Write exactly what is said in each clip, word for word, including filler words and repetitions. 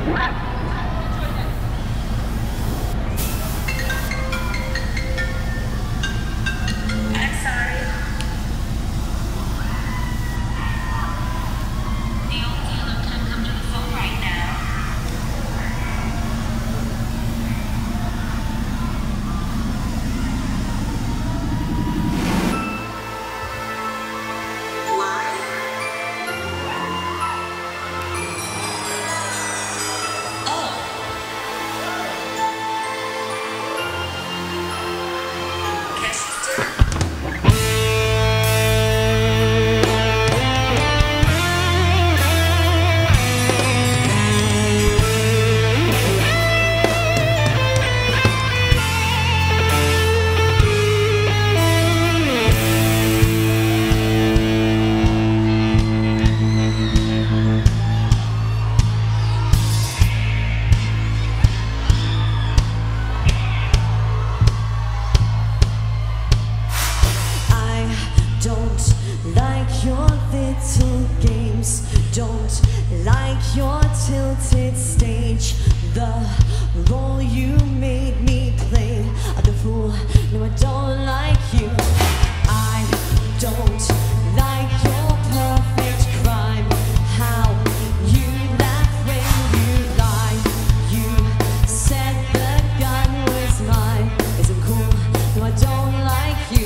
little games, don't like your tilted stage. The role you made me play, the fool, no I don't like you. I don't like your perfect crime, how you laugh when you lie. You said the gun was mine, isn't cool, no I don't like you.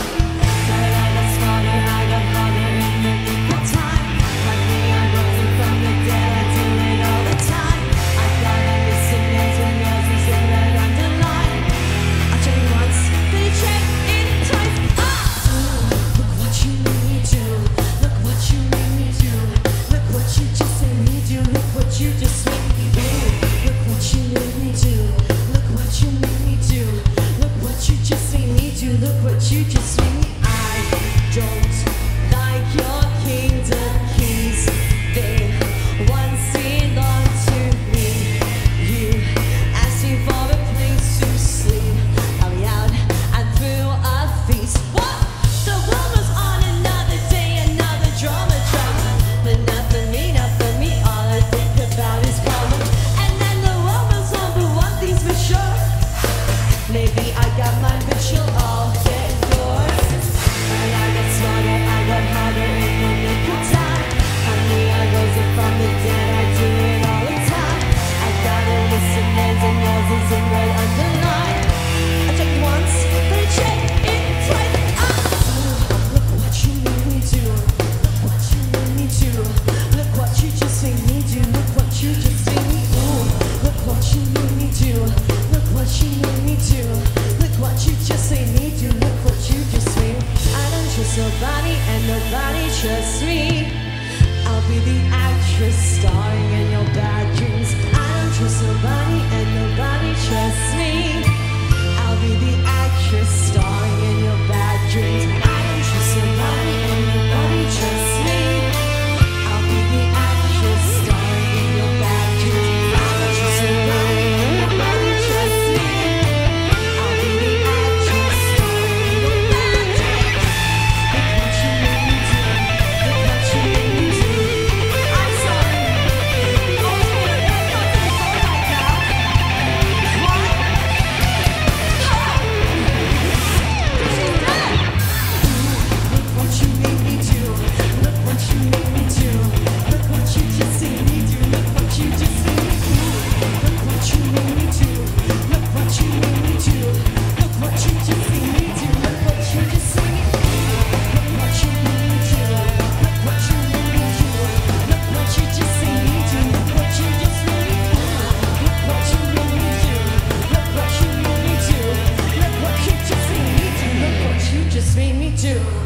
Look what you just made me. I don't like your kingdom keys. They once belonged to me. You asked me for a place to sleep. I'll be out and through a feast. What? The world was on another day, another drama drama. But not for me, not for me. All I think about is karma. And then the world was on, but one thing's for sure. Maybe I got mine, but you'll all get yours. And I got smarter, I got harder in the nick of time. Honey, I rose up from the dead, I do it all the time. I got a list of names and yours is in red underline. I check it once, then I check it twice. Ah! Look what you made me do. Look what you made me do. Look what you just made me do. Look what you just made me do. Look what you made me do. Look what you made me do. Look what you just made me do. Look what you just made. I don't trust nobody and nobody trusts me. I'll be the actress starring in your bad dreams. I don't trust nobody and nobody trusts me. I'll be the actress starring in your bad dreams. I don't trust nobody and nobody trusts me. I'll be the actress starring in your bad dreams. I don't trust nobody and nobody trusts me. I'll be the actress starring in your bad dreams. Look what you made me do. Look what you made me do. I'm sorry. Oh, you're not going to go right now. What? Look what you made me do. Look what you made me do. Look what you just made me do. Look what you just made me do. Look what you made me do. Look what you made me do. Look what you just made me do. Look what you just made me do. Look what you made me do. Look what you made me do. Look what you just made me do. Look what you just made me do. Look what you made me do. Look what you made me do. Look what you just made me do. Look what you just made me do.